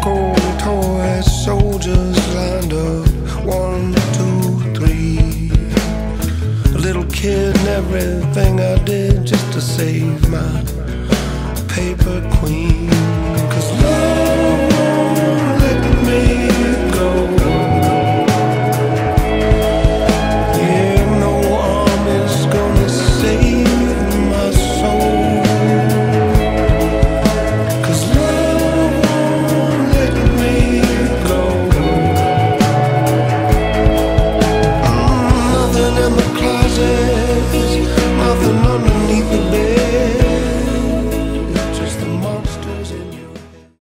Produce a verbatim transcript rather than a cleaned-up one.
cold toy soldiers lined up, one, two, three. A little kid and everything I did just to save my paper queen.